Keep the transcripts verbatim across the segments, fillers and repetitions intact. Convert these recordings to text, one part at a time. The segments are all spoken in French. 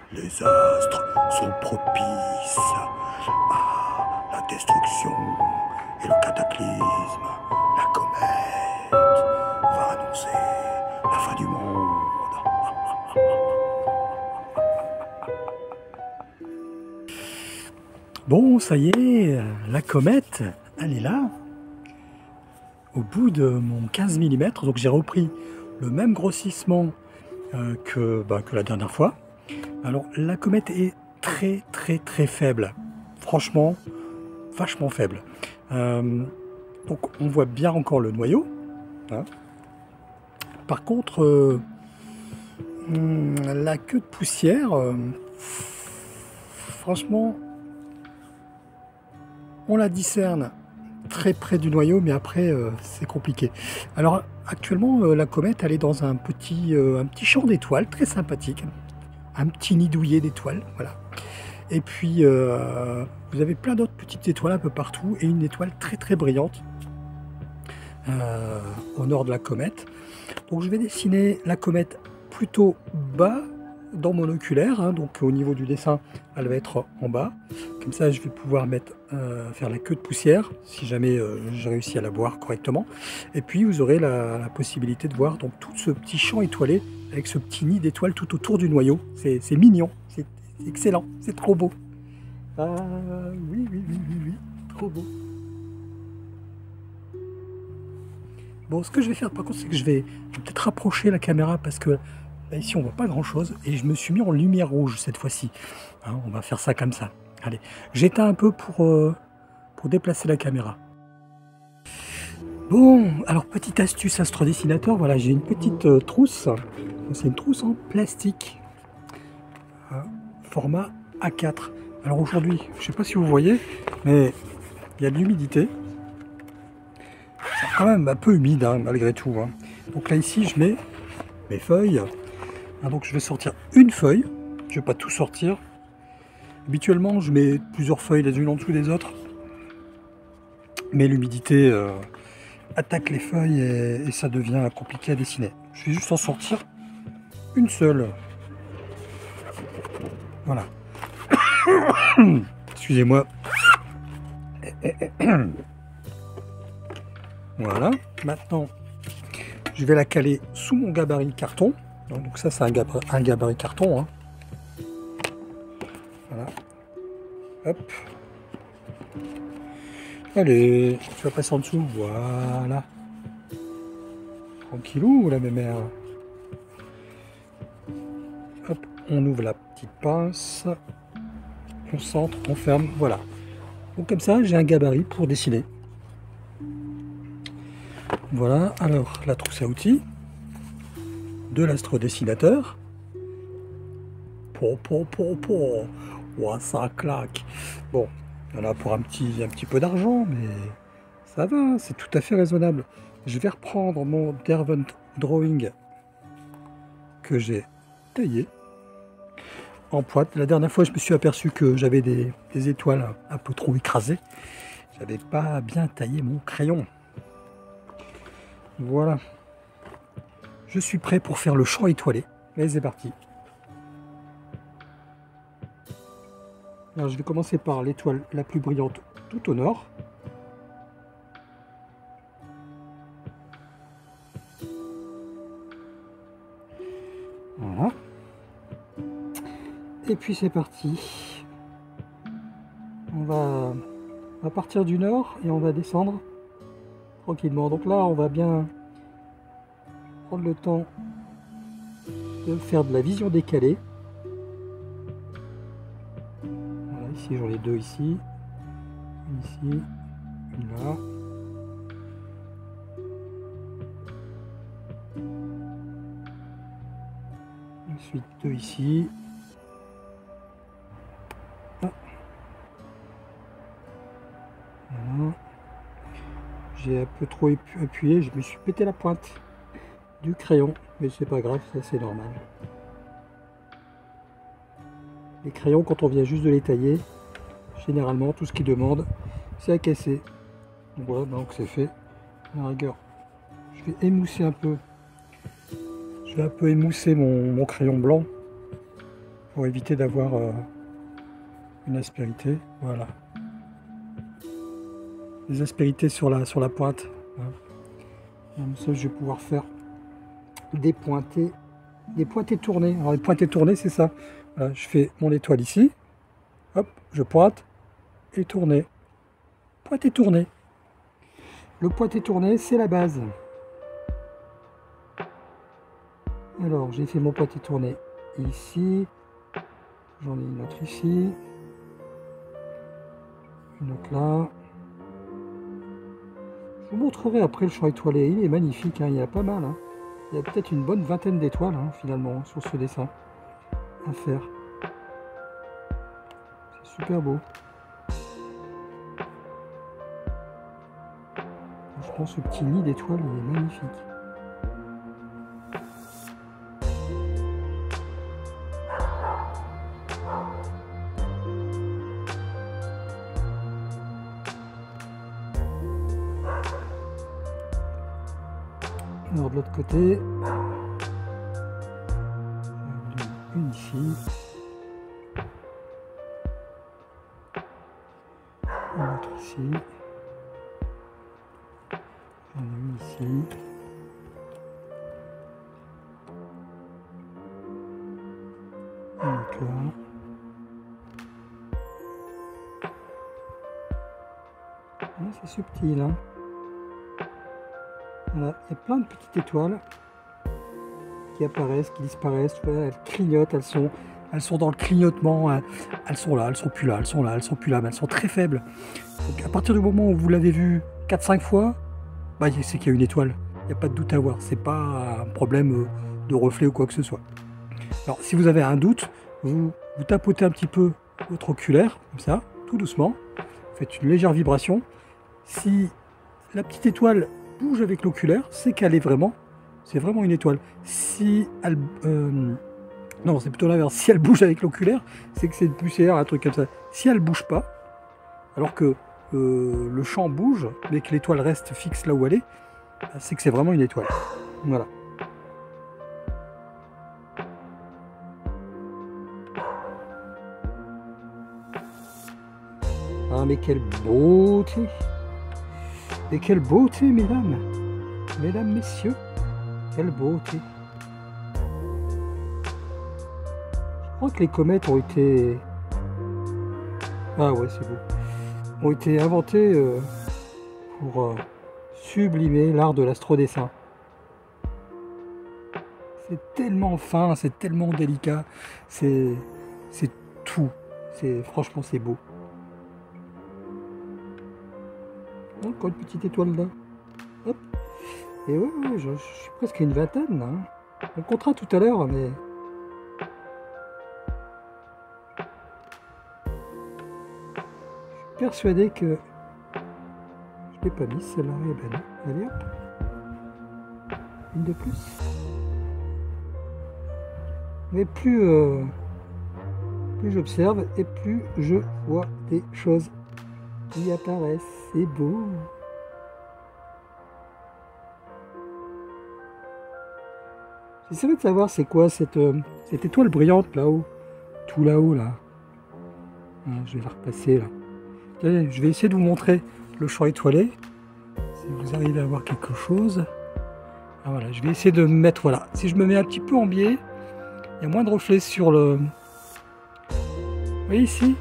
Les astres sont propices à la destruction et le cataclysme. La comète va annoncer la fin du monde. Bon, ça y est, la comète, elle est là. Au bout de mon quinze millimètres, donc j'ai repris le même grossissement euh, que, bah, que la dernière fois. Alors la comète est très très très faible, franchement vachement faible. Euh, donc on voit bien encore le noyau. Hein. Par contre, euh, la queue de poussière, euh, franchement, on la discerne très près du noyau, mais après euh, c'est compliqué. Alors actuellement euh, la comète elle est dans un petit, euh, un petit champ d'étoiles très sympathique, un petit nid douillet d'étoiles, voilà. Et puis euh, vous avez plein d'autres petites étoiles un peu partout et une étoile très très brillante euh, au nord de la comète. Donc je vais dessiner la comète plutôt bas dans mon oculaire, hein, donc au niveau du dessin elle va être en bas, comme ça je vais pouvoir mettre euh, faire la queue de poussière si jamais euh, j'ai réussi à la voir correctement, et puis vous aurez la, la possibilité de voir donc tout ce petit champ étoilé avec ce petit nid d'étoiles tout autour du noyau. C'est mignon, c'est excellent, c'est trop beau. Ah oui oui oui oui oui, trop beau. Bon, ce que je vais faire par contre, c'est que je vais, je vais peut-être rapprocher la caméra parce que là, ici on voit pas grand chose et je me suis mis en lumière rouge cette fois-ci. Hein, on va faire ça comme ça. Allez, j'éteins un peu pour, euh, pour déplacer la caméra. Bon, alors petite astuce astrodessinateur, voilà, j'ai une petite euh, trousse. C'est une trousse en plastique, hein, format A quatre. Alors aujourd'hui, je sais pas si vous voyez, mais il y a de l'humidité. C'est quand même un peu humide hein, malgré tout. Hein. Donc là ici, je mets mes feuilles. Ah, donc je vais sortir une feuille, je ne vais pas tout sortir. Habituellement je mets plusieurs feuilles les unes en dessous des autres, mais l'humidité euh, attaque les feuilles et, et ça devient compliqué à dessiner. Je vais juste en sortir une seule. Voilà. Excusez-moi. Voilà. Maintenant, je vais la caler sous mon gabarit carton. Donc ça c'est un, gab un gabarit carton. Hein. Voilà. Hop. Allez, tu vas passer en dessous. Voilà. Tranquillou la mémère. Hop, on ouvre la petite pince. On centre, on ferme. Voilà. Donc comme ça, j'ai un gabarit pour dessiner. Voilà. Alors, la trousse à outils de l'astrodessinateur. Po, po, po, po. Ouah, ça claque. Bon, il y en a pour un petit, un petit peu d'argent, mais ça va, c'est tout à fait raisonnable. Je vais reprendre mon Derwent Drawing que j'ai taillé en pointe. La dernière fois, je me suis aperçu que j'avais des, des étoiles un peu trop écrasées. J'avais pas bien taillé mon crayon. Voilà. Je suis prêt pour faire le champ étoilé. Allez, c'est parti. Alors, je vais commencer par l'étoile la plus brillante tout au nord. Voilà. Et puis c'est parti. On va, on va partir du nord et on va descendre tranquillement. Donc là, on va bien prendre le temps de faire de la vision décalée. Voilà, ici j'en ai deux ici, une ici, une là. Ensuite deux ici. Ah. Voilà. J'ai un peu trop appuyé, je me suis pété la pointe du crayon, mais c'est pas grave, ça c'est normal. Les crayons, quand on vient juste de les tailler, généralement tout ce qu'ils demandent c'est à casser. Donc voilà, donc c'est fait. À la rigueur, je vais émousser un peu. Je vais un peu émousser mon, mon crayon blanc pour éviter d'avoir euh, une aspérité. Voilà. Les aspérités sur la, sur la pointe. Voilà. Comme ça, je vais pouvoir faire des pointées, des pointées tournées. Alors les pointées tournées, c'est ça. Voilà, je fais mon étoile ici. Hop, je pointe et tourner. Pointé tourné. Le pointé tourné, c'est la base. Alors, j'ai fait mon pointé tourné ici. J'en ai une autre ici. Une autre là. Je vous montrerai après le champ étoilé. Il est magnifique, hein, il y a pas mal. Hein. Il y a peut-être une bonne vingtaine d'étoiles, hein, finalement, sur ce dessin à faire. C'est super beau. Franchement, ce petit nid d'étoiles, il est magnifique. Alors de l'autre côté, une ici, une autre ici, j'en ai une ici, une autre là. Ah, c'est subtil, hein. Voilà, il y a plein de petites étoiles qui apparaissent, qui disparaissent. Voilà, elles clignotent, elles sont, elles sont dans le clignotement. Elles sont là, elles sont plus là, elles sont là, elles sont plus là, mais elles sont très faibles. Donc à partir du moment où vous l'avez vu quatre cinq fois, bah, c'est qu'il y a une étoile. Il n'y a pas de doute à avoir. C'est pas un problème de reflet ou quoi que ce soit. Alors si vous avez un doute, vous, vous tapotez un petit peu votre oculaire, comme ça, tout doucement. Vous faites une légère vibration. Si la petite étoile bouge avec l'oculaire, c'est qu'elle est vraiment, c'est vraiment une étoile. Si elle, euh, non, c'est plutôt l'inverse. Si elle bouge avec l'oculaire, c'est que c'est une poussière, un truc comme ça. Si elle bouge pas, alors que euh, le champ bouge, mais que l'étoile reste fixe là où elle est, c'est que c'est vraiment une étoile. Voilà. Ah, mais quelle beauté! Et quelle beauté, mesdames, mesdames, messieurs, quelle beauté. Je crois que les comètes ont été, ah ouais, c'est beau, ont été inventées euh, pour euh, sublimer l'art de l'astrodessin. C'est tellement fin, c'est tellement délicat, c'est c'est tout, c'est franchement c'est beau. Encore une petite étoile là. Hop. Et ouais, ouais je, je suis presque à une vingtaine là. Hein. On comptera tout à l'heure, mais. Je suis persuadé que. Je l'ai pas mis celle-là. Eh ben non. Allez hop. Une de plus. Mais plus, euh, plus j'observe et plus je vois des choses qui apparaissent. C'est beau. J'essaierai de savoir c'est quoi cette, euh, cette étoile brillante là-haut. Tout là-haut là. Ah, je vais la repasser là. Allez, je vais essayer de vous montrer le champ étoilé. Si vous arrivez à voir quelque chose. Ah, voilà, je vais essayer de me mettre, voilà. Si je me mets un petit peu en biais, il y a moins de reflets sur le... Vous voyez ici?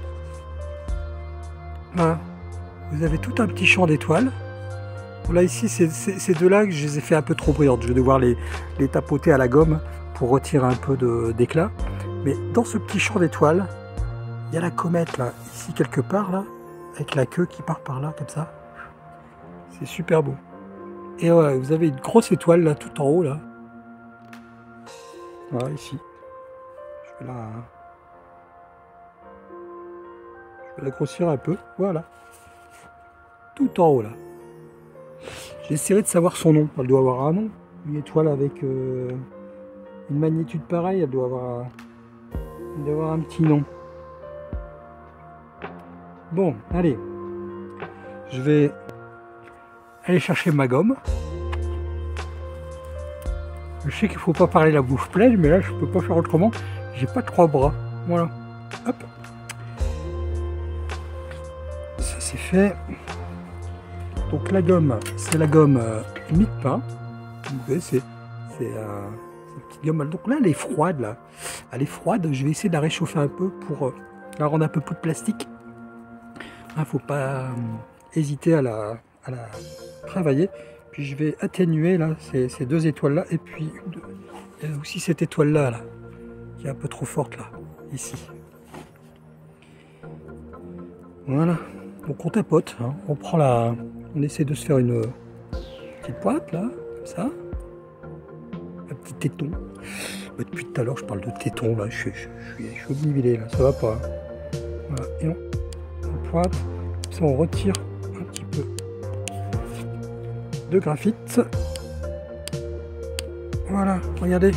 Voilà. Vous avez tout un petit champ d'étoiles. Là ici, c'est ces deux-là que je les ai fait un peu trop brillantes. Je vais devoir les, les tapoter à la gomme pour retirer un peu d'éclat. Mais dans ce petit champ d'étoiles, il y a la comète là, ici quelque part là, avec la queue qui part par là comme ça. C'est super beau. Et ouais, vous avez une grosse étoile là, tout en haut là. Voilà, ici. Je vais la, je vais la grossir un peu. Voilà. Tout en haut là. J'essaierai de savoir son nom. Elle doit avoir un nom. Une étoile avec euh, une magnitude pareille, elle doit avoir, elle doit avoir un petit nom. Bon, allez. Je vais aller chercher ma gomme. Je sais qu'il ne faut pas parler la bouche pleine, mais là je peux pas faire autrement. J'ai pas trois bras. Voilà. Hop. Ça c'est fait. Donc la gomme, c'est la gomme euh, mie de pain. Vous voyez, c'est euh, une petite gomme. Donc là, elle est froide. Là. Elle est froide. Je vais essayer de la réchauffer un peu pour euh, la rendre un peu plus plastique. Il ne faut pas euh, hésiter à la, à la travailler. Puis je vais atténuer là, ces, ces deux étoiles-là. Et puis il y a aussi cette étoile-là, là, qui est un peu trop forte, là, ici. Voilà. Donc on tapote. Hein. On prend la... On essaie de se faire une petite pointe, là, comme ça. Un petit téton. Bah, depuis tout à l'heure, je parle de téton, là. Je suis, je, je, je suis obnubilé, là. Ça va pas. Hein. Voilà. Et on, on pointe. Comme ça, on retire un petit peu de graphite. Voilà, regardez.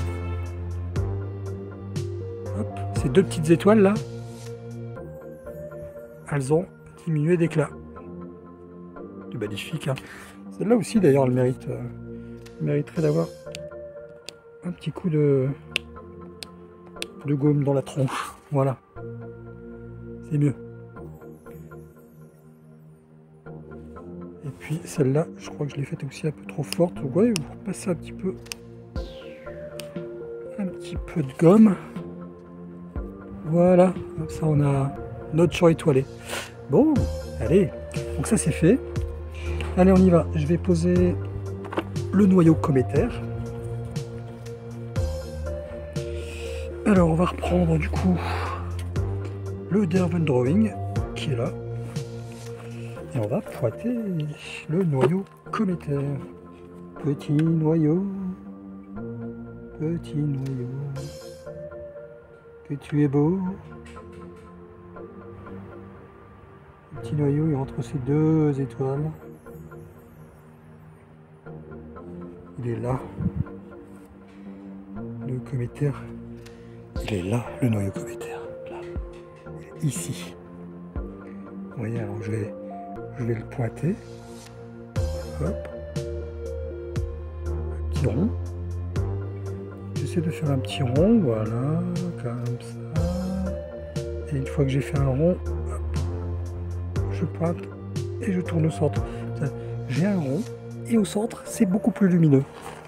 Hop, ces deux petites étoiles là, elles ont diminué d'éclat. C'est magnifique. Hein. Celle-là aussi d'ailleurs, elle mérite, euh, elle mériterait d'avoir un petit coup de, de gomme dans la tronche. Voilà, c'est mieux. Et puis celle-là, je crois que je l'ai faite aussi un peu trop forte. Vous voyez, vous repassez un petit peu, un petit peu de gomme. Voilà, comme ça on a notre champ étoilé. Bon, allez, donc ça c'est fait. Allez, on y va. Je vais poser le noyau cométaire. Alors on va reprendre du coup le Derwent Drawing qui est là. Et on va pointer le noyau cométaire. Petit noyau, petit noyau, que tu es beau. Petit noyau est entre ces deux étoiles. Il est là. Le cométaire. Il est là, le noyau cométaire. Là. Il est ici. Vous voyez, alors je vais, je vais le pointer. Hop. Un petit rond. J'essaie de faire un petit rond, voilà, comme ça. Et une fois que j'ai fait un rond, hop, je pointe et je tourne au centre. J'ai un rond et au centre, c'est beaucoup plus lumineux.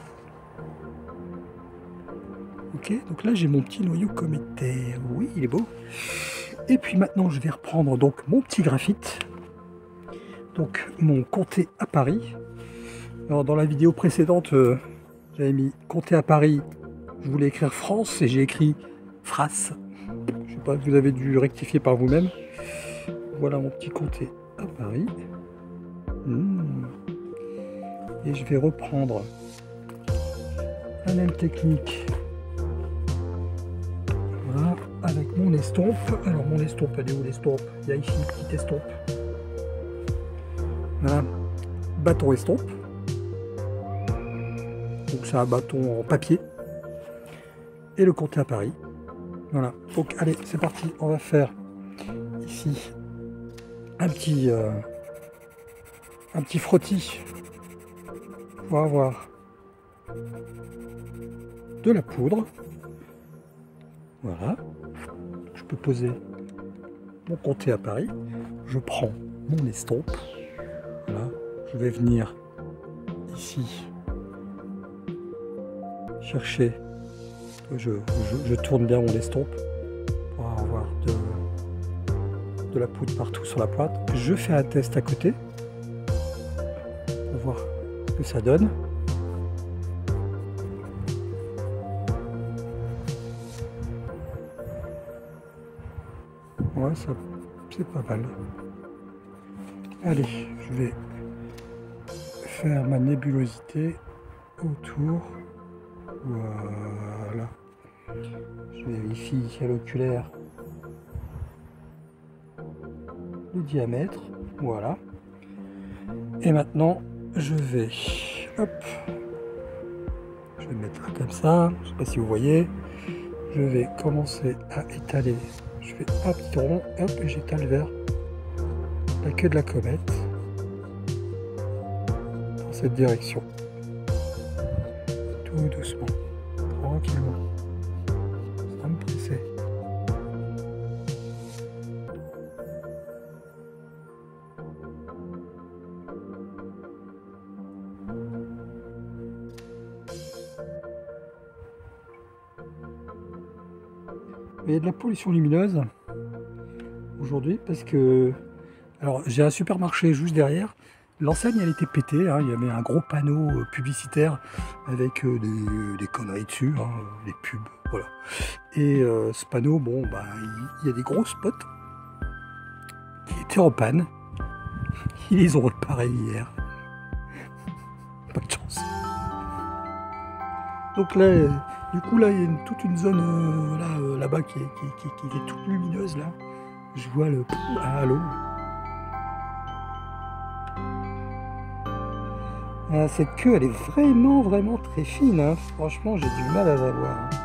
Ok, donc là j'ai mon petit noyau cométaire. Oui, il est beau. Et puis maintenant, je vais reprendre donc mon petit graphite. Donc mon comté à Paris. Alors dans la vidéo précédente, euh, j'avais mis comté à Paris. Je voulais écrire France et j'ai écrit Fras. Je sais pas, vous avez dû rectifier par vous-même. Voilà mon petit comté à Paris. Mmh. Et je vais reprendre la même technique. Voilà, avec mon estompe. Alors mon estompe, elle est où l'estompe? Il y a ici une petite estompe. Voilà, bâton estompe. Donc c'est un bâton en papier. Et le comté à Paris. Voilà. Donc allez, c'est parti. On va faire ici un petit euh, un petit frottis pour avoir de la poudre. Voilà. Je peux poser mon comté à Paris. Je prends mon estompe. Voilà. Je vais venir ici chercher. Je, je, je tourne bien mon estompe pour avoir de, de la poudre partout sur la pointe. Je fais un test à côté pour voir ce que ça donne. Ouais, ça c'est pas mal. Allez, je vais faire ma nébulosité autour. Voilà. Je vérifie à l'oculaire le diamètre. Voilà. Et maintenant, je vais... Hop. Je vais mettre comme ça. Je ne sais pas si vous voyez. Je vais commencer à étaler. Je fais un petit rond. Hop, et j'étale vers la queue de la comète. Dans cette direction. Tout doucement. Tranquillement. Sans me presser. Il y a de la pollution lumineuse aujourd'hui parce que... Alors j'ai un supermarché juste derrière. L'enseigne elle était pétée, hein. Il y avait un gros panneau euh, publicitaire avec euh, des, des conneries dessus, hein, des pubs, voilà. Et euh, ce panneau, bon, bah, il, il y a des gros spots qui étaient en panne. Ils les ont réparés hier. Pas de chance. Donc là, euh, du coup là, il y a une- toute une zone euh, là, euh, là-bas qui est, qui, qui- qui est toute lumineuse là. Je vois le ah, halo. Ah, cette queue, elle est vraiment, vraiment très fine, hein. Franchement, j'ai du mal à la voir, hein.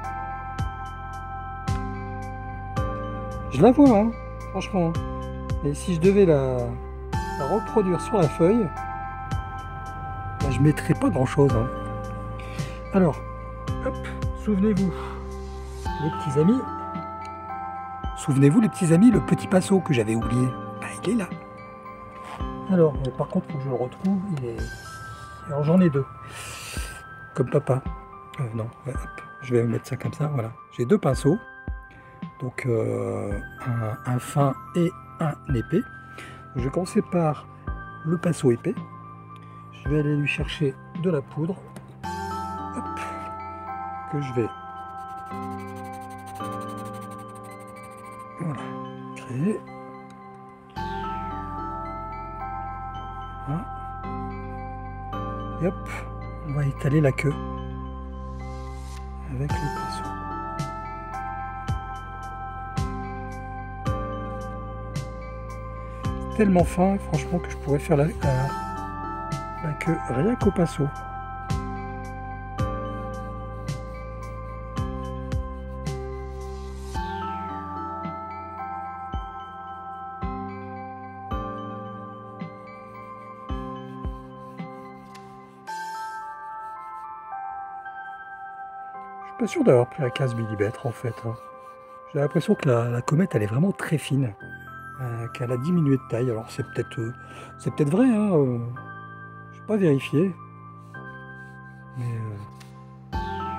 Je la vois, hein, franchement. Et si je devais la, la reproduire sur la feuille, bah, je mettrais pas grand-chose, hein. Alors, hop, souvenez-vous, les petits amis. Souvenez-vous, les petits amis, le petit pinceau que j'avais oublié. Bah, il est là. Alors, mais par contre, faut que je le retrouve. Il est... Alors, j'en ai deux. Comme papa. Euh, non, ouais, hop, je vais mettre ça comme ça, voilà. J'ai deux pinceaux. Donc, euh, un, un fin et un épais. Je vais commencer par le pinceau épais. Je vais aller lui chercher de la poudre. Hop, que je vais... Voilà, créer. Voilà. Et hop, on va étaler la queue avec le pinceau. C'est tellement fin, franchement, que je pourrais faire la, la, la queue rien qu'au pinceau. Pas sûr d'avoir pris la quinze millimètres en fait, hein. J'ai l'impression que la, la comète elle est vraiment très fine, euh, qu'elle a diminué de taille. Alors c'est peut-être euh, c'est peut-être vrai, hein, euh, je n'ai pas vérifié. Mais euh...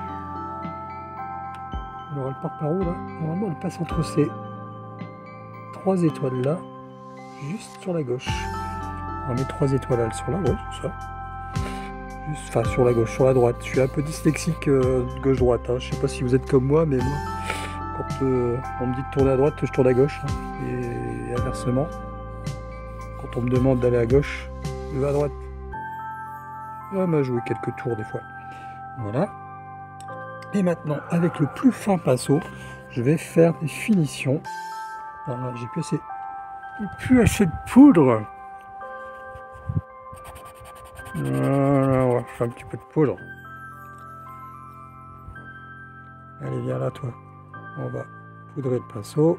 alors elle part par où là? Normalement elle passe entre ces trois étoiles là, juste sur la gauche. Alors les trois étoiles elles sont là, ouais c'est ça. Juste, enfin sur la gauche, sur la droite. Je suis un peu dyslexique euh, gauche-droite, hein. Je sais pas si vous êtes comme moi, mais moi, quand euh, on me dit de tourner à droite, je tourne à gauche, hein. Et inversement, quand on me demande d'aller à gauche, je vais à droite. On m'a joué quelques tours des fois. Voilà. Et maintenant, avec le plus fin pinceau, je vais faire des finitions. Alors là, j'ai plus assez, plus assez de poudre. Voilà, on va faire un petit peu de poudre. Allez, viens là, toi. On va poudrer le pinceau.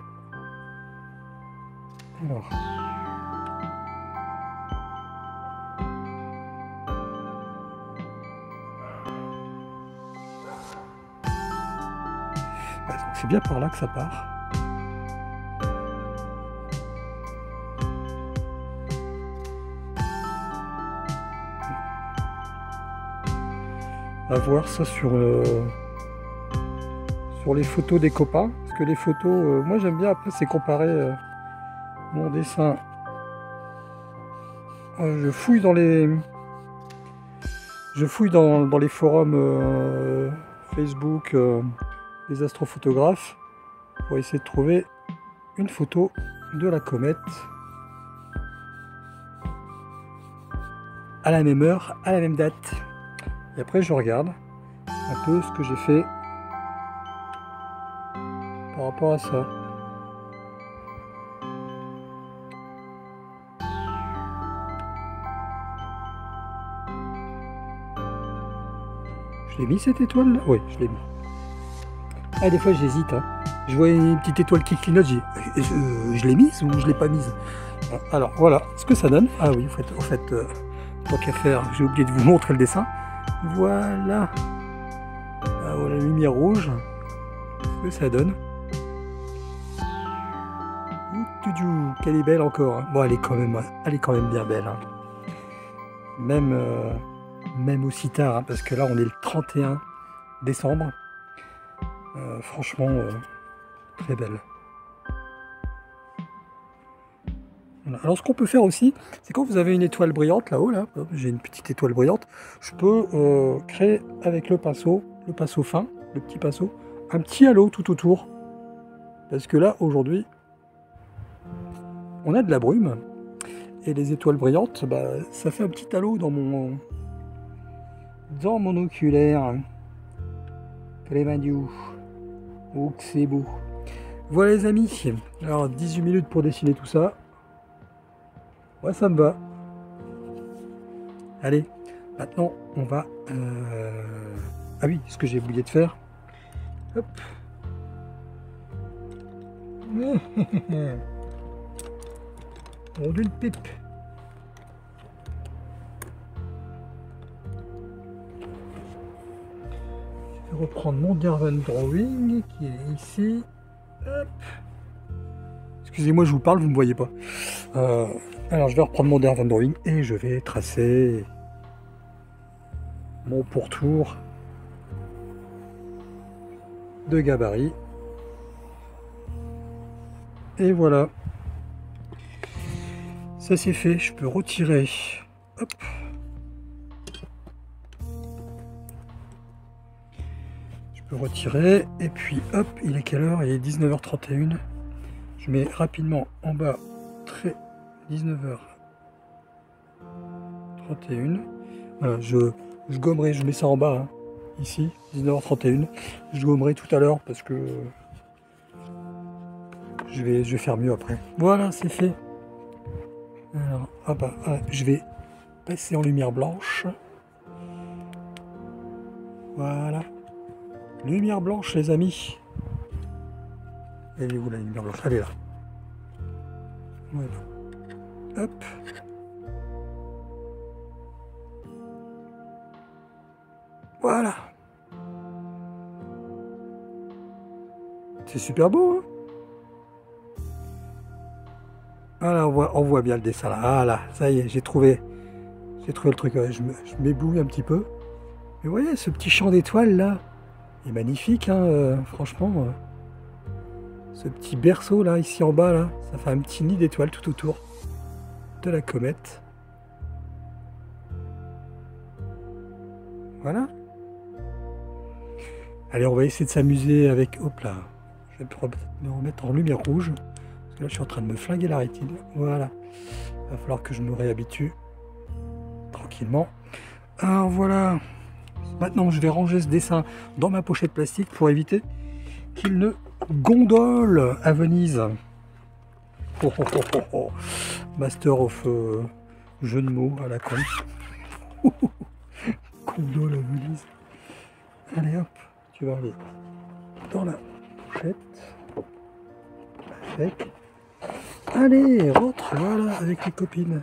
Alors. C'est bien par là que ça part. À voir ça sur, euh, sur les photos des copains. Parce que les photos, euh, moi j'aime bien après c'est comparer euh, mon dessin. Euh, je fouille dans les... Je fouille dans, dans les forums euh, Facebook euh, des astrophotographes pour essayer de trouver une photo de la comète à la même heure, à la même date. Et après je regarde un peu ce que j'ai fait par rapport à ça. Je l'ai mis cette étoile là? Oui, je l'ai mis. Ah, des fois j'hésite, hein. Je vois une petite étoile qui clignote, j'ai euh, je l'ai mise ou je l'ai pas mise? Alors voilà ce que ça donne. Ah oui, en fait, en fait euh, tant qu'à faire, j'ai oublié de vous montrer le dessin. Voilà. Ah, voilà la lumière rouge. Ce que ça donne. Qu'elle est belle encore, hein. Bon, elle est quand même, elle est quand même bien belle, hein. Même, euh, même aussi tard, hein, parce que là on est le trente et un décembre. Euh, franchement, euh, très belle. Voilà. Alors ce qu'on peut faire aussi, c'est quand vous avez une étoile brillante là-haut, là, j'ai une petite étoile brillante, je peux euh, créer avec le pinceau, le pinceau fin, le petit pinceau, un petit halo tout autour. Parce que là, aujourd'hui, on a de la brume, et les étoiles brillantes, bah, ça fait un petit halo dans mon, dans mon oculaire. Clémadiou. Oh, que c'est beau. Voilà les amis, alors dix-huit minutes pour dessiner tout ça. Ouais, ça me va. Allez, maintenant on va... Euh... Ah oui, ce que j'ai oublié de faire. Hop. On d'une pipe. Je vais reprendre mon Derwent Drawing qui est ici. Hop. Excusez-moi, je vous parle, vous ne me voyez pas. Euh, alors, je vais reprendre mon Derwent Drawing et je vais tracer mon pourtour de gabarit. Et voilà. Ça c'est fait. Je peux retirer. Hop. Je peux retirer. Et puis, hop, il est quelle heure? Il est dix-neuf heures trente et une. Je mets rapidement en bas, très dix-neuf heures trente et une. Voilà, je, je gommerai, je mets ça en bas, hein, ici, dix-neuf heures trente et une. Je gommerai tout à l'heure parce que je vais, je vais faire mieux après. Voilà, c'est fait. Alors, ah bah, ah, je vais passer en lumière blanche. Voilà. Lumière blanche, les amis. Elle est où la lumière blanche? Elle est là. Voilà. Hop. Voilà. C'est super beau, hein? Voilà, on voit, on voit bien le dessin là. Voilà, ça y est, j'ai trouvé. J'ai trouvé le truc. Je me, je m'ébouille un petit peu. Mais vous voyez, ce petit champ d'étoiles là, il est magnifique, hein, euh, franchement. Euh, ce petit berceau là, ici en bas là, ça fait un petit nid d'étoiles tout autour de la comète. Voilà. Allez, on va essayer de s'amuser avec... Hop là. Je vais me remettre en lumière rouge. Parce que là, je suis en train de me flinguer la rétine. Voilà. Il va falloir que je me réhabitue. Tranquillement. Alors voilà. Maintenant, je vais ranger ce dessin dans ma pochette plastique pour éviter qu'il ne gondole à Venise. Oh, oh, oh, oh, oh. Master of euh, jeu de mots à la con. Gondole à Venise. Allez hop, tu vas aller dans la pochette. Avec. Allez, rentre, voilà, avec les copines.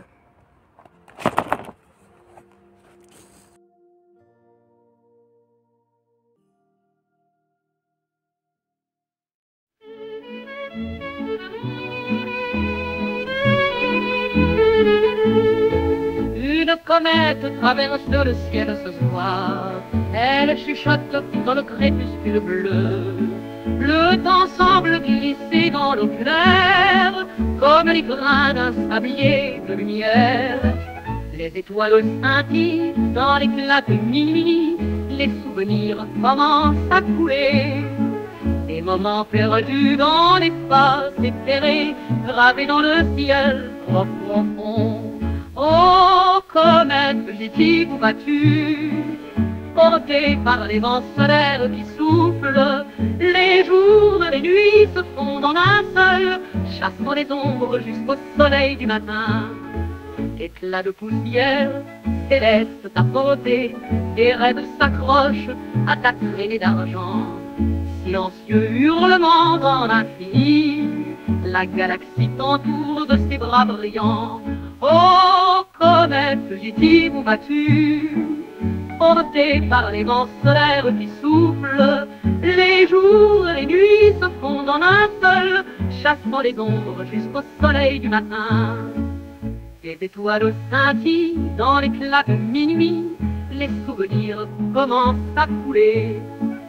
Une comète traverse le ciel ce soir. Elle chuchote dans le crépuscule bleu. Le temps semble glisser dans l'eau claire, comme les grains d'un sablier de lumière. Les étoiles scintillent dans l'éclat de minuit. Les souvenirs commencent à couler. Des moments perdus dans l'espace éclairé, gravés dans le ciel trop profond. Oh, comète fugitive, où vas-tu? Portée par les vents solaires qui soufflent, les jours et les nuits se fondent en un seul, chassant les ombres jusqu'au soleil du matin. Éclats de poussière céleste à portée, des rêves s'accrochent à ta traînée d'argent. Silencieux hurlement dans l'infini, la galaxie t'entoure de ses bras brillants. Oh, comète fugitive, où vas-tu? Portée par les vents solaires qui soufflent, les jours et les nuits se fondent en un seul, chassant les ombres jusqu'au soleil du matin. Les étoiles scintillent dans l'éclat de minuit, les souvenirs commencent à couler.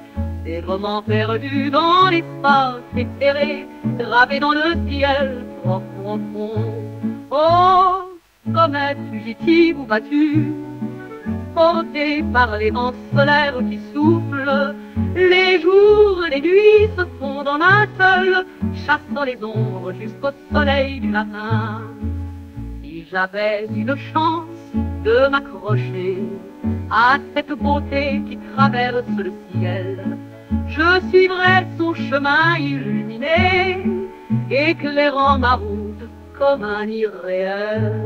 des romans perdus dans l'espace éthéré, gravés dans le ciel profond. Oh, comète fugitive où vas-tu, portée par les vents solaires qui soufflent, les jours et les nuits se fondent en un seul, chassant les ombres jusqu'au soleil du matin. Si j'avais une chance de m'accrocher à cette beauté qui traverse le ciel, je suivrais son chemin illuminé, éclairant ma route comme un irréel.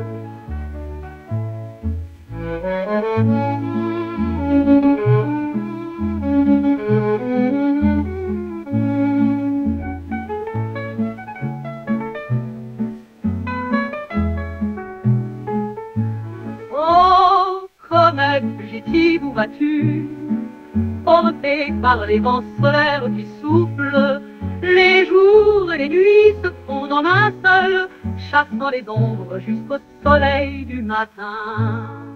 Oh, comète fugitive, où vas-tu? Portée par les vents solaires qui soufflent, les jours et les nuits se fondent en un seul, chassant les ombres jusqu'au soleil du matin.